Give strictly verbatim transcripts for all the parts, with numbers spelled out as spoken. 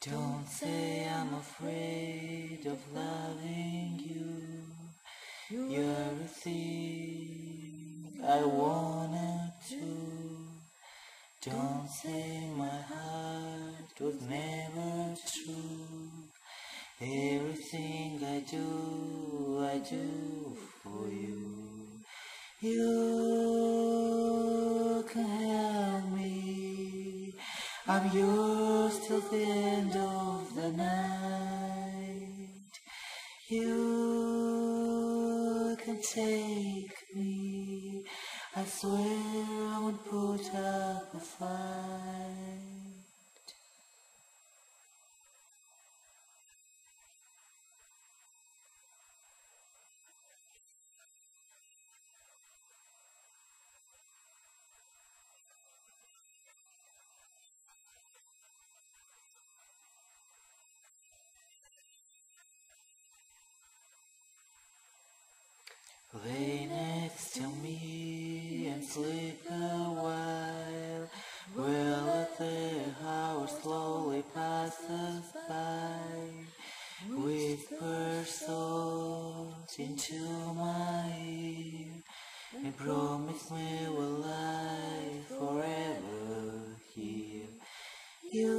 Don't say I'm afraid of loving you. You're everything I wanted to. Don't say my heart was never true. Everything I do, I do for you. You can help me. I'm yours till the end of the night. You can take me. I swear I won't put up a fight. Lay next to me and sleep a while, while let the hours slowly pass us by. Whisper soft into my ear and promise me we'll lie forever here. You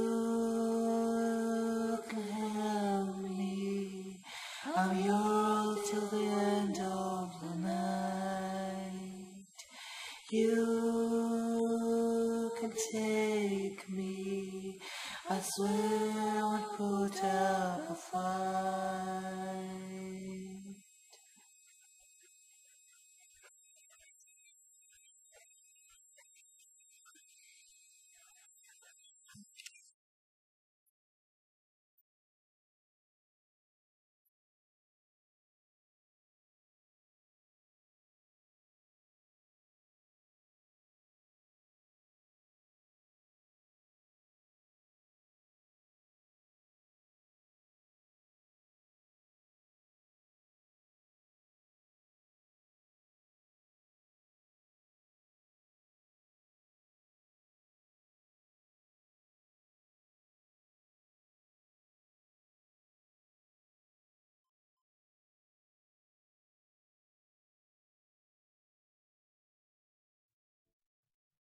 can help me. I'm yours till the end of the night. You can take me. I swear I won't put up a fight.